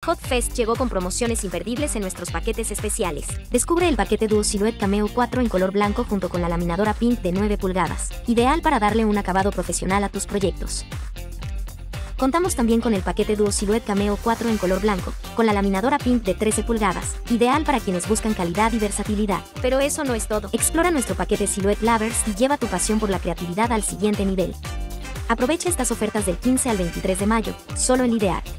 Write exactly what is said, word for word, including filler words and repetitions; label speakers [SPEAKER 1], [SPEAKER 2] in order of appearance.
[SPEAKER 1] Hot Fest llegó con promociones imperdibles en nuestros paquetes especiales. Descubre el paquete Duo Silhouette Cameo cuatro en color blanco junto con la laminadora Pink de nueve pulgadas, ideal para darle un acabado profesional a tus proyectos. Contamos también con el paquete Duo Silhouette Cameo cuatro en color blanco, con la laminadora Pink de trece pulgadas, ideal para quienes buscan calidad y versatilidad. Pero eso no es todo. Explora nuestro paquete Silhouette Lovers y lleva tu pasión por la creatividad al siguiente nivel. Aprovecha estas ofertas del quince al veintitrés de mayo, solo en Ideart.